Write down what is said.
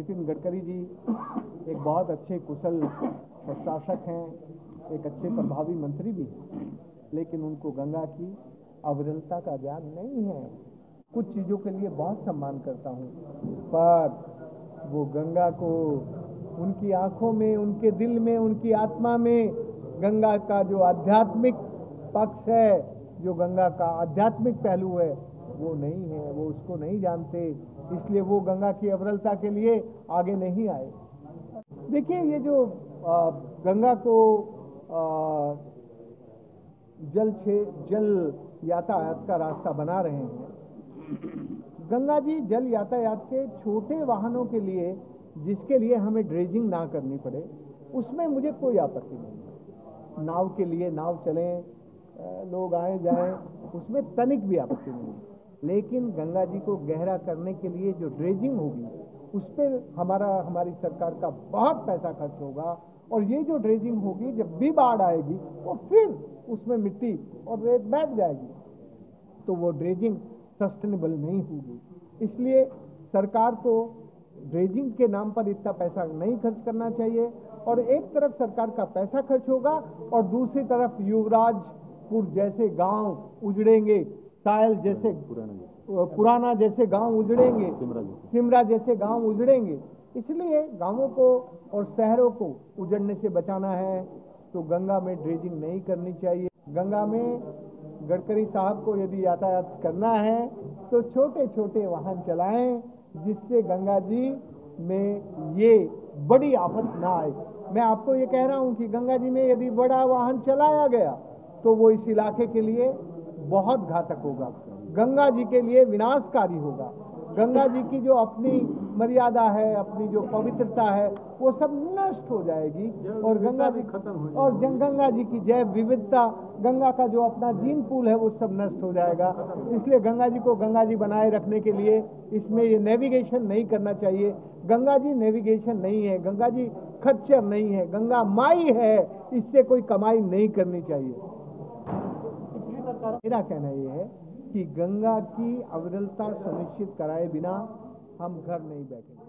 नितिन गडकरी जी एक बहुत अच्छे कुशल प्रशासक हैं, एक अच्छे प्रभावी मंत्री भी हैं, लेकिन उनको गंगा की अविरलता का ज्ञान नहीं है। कुछ चीज़ों के लिए बहुत सम्मान करता हूँ, पर वो गंगा को उनकी आंखों में, उनके दिल में, उनकी आत्मा में गंगा का जो आध्यात्मिक पक्ष है, जो गंगा का आध्यात्मिक पहलू है, वो नहीं है, वो उसको नहीं जानते, इसलिए वो गंगा की अविरलता के लिए आगे नहीं आए। देखिए, ये जो गंगा को जल यातायात का रास्ता बना रहे हैं, गंगा जी जल यातायात के छोटे वाहनों के लिए, जिसके लिए हमें ड्रेजिंग ना करनी पड़े, उसमें मुझे कोई आपत्ति नहीं। नाव के लिए नाव चलें, लोग आए जाएं, उसमें तनिक भी आपत्ति नहीं। लेकिन गंगा जी को गहरा करने के लिए जो ड्रेजिंग होगी, उस पर हमारी सरकार का बहुत पैसा खर्च होगा, और ये जो ड्रेजिंग होगी, जब भी बाढ़ आएगी तो फिर उसमें मिट्टी और रेत बैठ जाएगी, तो वो ड्रेजिंग सस्टेनेबल नहीं होगी। इसलिए सरकार को ड्रेजिंग के नाम पर इतना पैसा नहीं खर्च करना चाहिए, और एक तरफ सरकार का पैसा खर्च होगा और दूसरी तरफ युवराजपुर जैसे गांव उजड़ेंगे, सायल जैसे पुराना जैसे गांव उजड़ेंगे, सिमरा जैसे गांव उजड़ेंगे। इसलिए गांवों को और शहरों को उजड़ने से बचाना है तो गंगा में ड्रेजिंग नहीं करनी चाहिए। गंगा में गडकरी साहब को यदि यातायात करना है तो छोटे छोटे वाहन चलाएं, जिससे गंगा जी में ये बड़ी आफत ना आए। मैं आपको ये कह रहा हूं कि गंगा जी में यदि बड़ा वाहन चलाया गया तो वो इस इलाके के लिए बहुत घातक होगा, गंगा जी के लिए विनाशकारी होगा। गंगा जी की जो अपनी मर्यादा है, अपनी जो पवित्रता है, वो सब नष्ट हो जाएगी, और गंगा जी खत्म हो जाएगी, और गंगा जी की जैव विविधता, गंगा का जो अपना जीन पूल है, वो सब नष्ट हो जाएगा। इसलिए गंगा जी को गंगा जी बनाए रखने के लिए इसमें ये नेविगेशन नहीं करना चाहिए। गंगा जी नेविगेशन नहीं है, गंगा जी खच्चर नहीं है, गंगा माई है, इससे कोई कमाई नहीं करनी चाहिए। मेरा कहना यह है कि गंगा की अविरलता सुनिश्चित कराए बिना हम घर नहीं बैठेंगे।